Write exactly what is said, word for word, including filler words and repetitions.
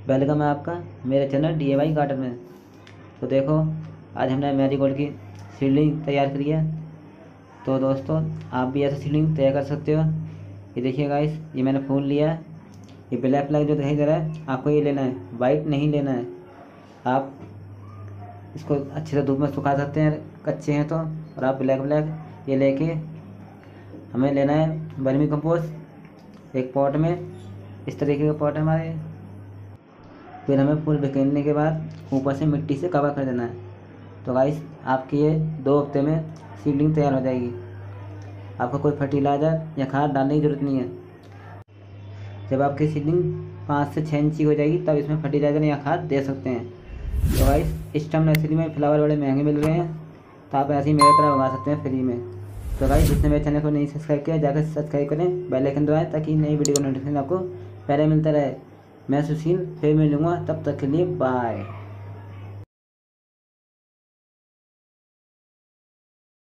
Welcome है आपका मेरे channel D A Y garden में। तो देखो, आज हमने मैरीगोल्ड की सीडलिंग तैयार करी है। तो दोस्तों, आप भी ऐसे सीडलिंग तैयार कर सकते हो। ये देखिए गाइस, ये मैंने फूल लिया है। ये ब्लैक ब्लैक जो दिखाई दे रहा है, आपको ये लेना है, वाइट नहीं लेना है। आप इसको अच्छे से धूप में सुखा सकते हैं कच्चे हैं तो। और आप ब्लैक ब्लैक ये लेके हमें लेना है वर्मी कंपोस्ट एक पॉट में। इस तरीके का पॉट है हमारे। फिर हमें फूल बिखेरने के बाद ऊपर से मिट्टी से कवर कर देना है। तो गाइस, आपकी ये दो हफ्ते में सीडलिंग तैयार हो जाएगी। आपको कोई फर्टिलाइज़र या खाद डालने की ज़रूरत नहीं है। जब आपकी सीडलिंग पाँच से छः इंच की हो जाएगी तब इसमें फर्टिलाइज़र या खाद दे सकते हैं। तो गाइस, स्टम नर्सरी में फ्लावर बड़े महंगे मिल रहे हैं, तो आप ऐसे ही मेरी तरह उगा सकते हैं फ्री में। तो गाइस, जिसने मेरे चैनल को नहीं सब्सक्राइब किया, जाकर सब्सक्राइब करें, बेल आइकन दबाएं ताकि नई वीडियो का नोटिफिकेशन आपको पहले मिलता रहे। मैं सुशील फिर मिलूँगा, तब तक के लिए बाय।